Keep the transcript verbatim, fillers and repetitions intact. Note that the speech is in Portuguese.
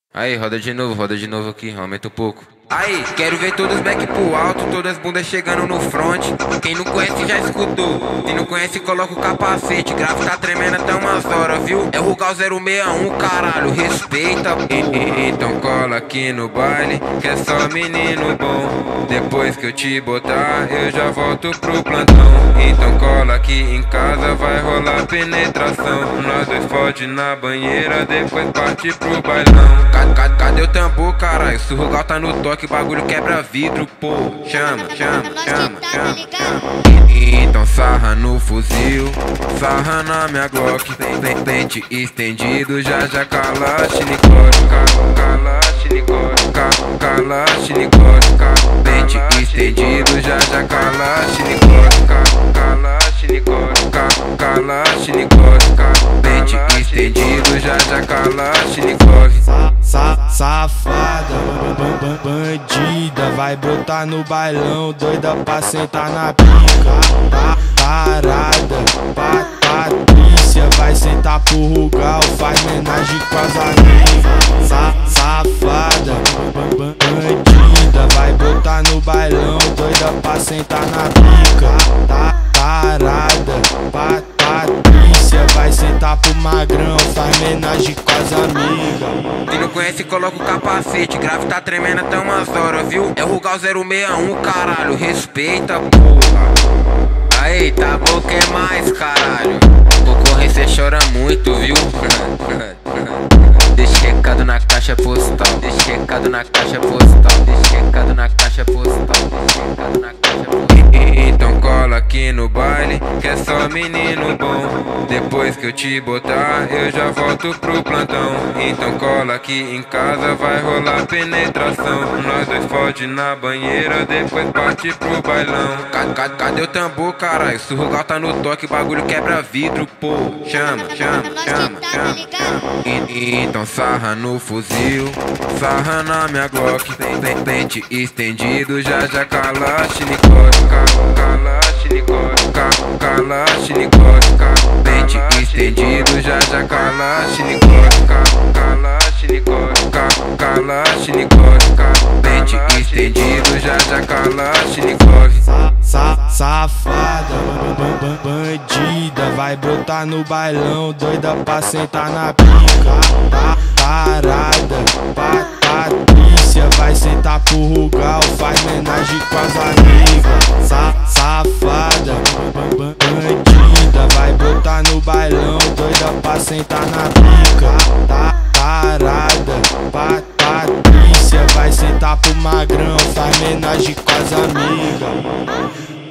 Aí, roda de novo, roda de novo aqui, aumenta um pouco. Aí, quero ver todos os back pro alto, todas as bundas chegando no front. Quem não conhece já escutou, quem não conhece coloca o capacete. Grave tá tremendo até umas horas, viu? É o Rugal zero seis um, caralho, respeita, pô. Então cola aqui no baile, que é só menino bom. Depois que eu te botar, eu já volto pro plantão. Então cola aqui em casa, vai rolar penetração. Nós dois fode na banheira, depois parte pro bailão. Cadê, cadê o tambor, caralho? Se o Rugal tá no toque, bagulho quebra vidro, pô. Chama, chama, chama, chama, chama. Então sarra no fuzil, sarra na minha Glock. Pente estendido, já já Kalashnikov. Kalashnikov, Kalashnikov. Pente estendido, já já Kalashnikov. Kalashnikov, Kalashnikov. Pente estendido, já já Kalashnikov. Sa Safada, bandida, vai brotar no bailão, doida pra sentar na pica. Tá parada, pa Patrícia, vai sentar pro Rugal, faz homenagem com as amigas. Sa Safada, bandida, vai brotar no bailão, doida pra sentar na pica. Tá parada, pa Patrícia, vai sentar pro magrão, faz homenagem com as amigas. Quem não conhece coloca o capacete, grave tá tremendo até umas horas, viu? É o Rugal zero seis um, caralho, respeita, porra. Aí, tá bom, que mais, caralho? Concorrência chora muito, viu? Deixa recado na caixa postal, deixa recado na caixa postal, deixa recado na caixa postal, deixa recado na caixa postal. Então cola aqui no baile, que é só menino bom. Depois que eu te botar, eu já volto pro plantão. Então cola aqui em casa, vai rolar penetração. Nós dois fode na banheira, depois parte pro bailão. Cadê, cadê o tambor, caralho? Se o Rugal tá no toque, bagulho quebra vidro, pô. Chama, chama, chama, chama, chama. E, então sarra no fuzil, sarra na minha Glock. Pente estendido, já já Kalashnikov. Kalashnikov, Kalashnikov. Pente estendido, já já Kalashnikov. Kalashnikov, Kalashnikov. Pente estendido, já já Kalashnikov. Sa Safada, bandida, vai brotar no bailão, doida pra sentar na pica. Tá parada, pa Patrícia, vai sentar pro Rugal, faz homenagem com as amigas. Sa Safada, bandida, vai brotar no bailão, doida pra sentar na pica. Tá parada, pa Patrícia, vai sentar pro magrão, faz homenagem com as amigas.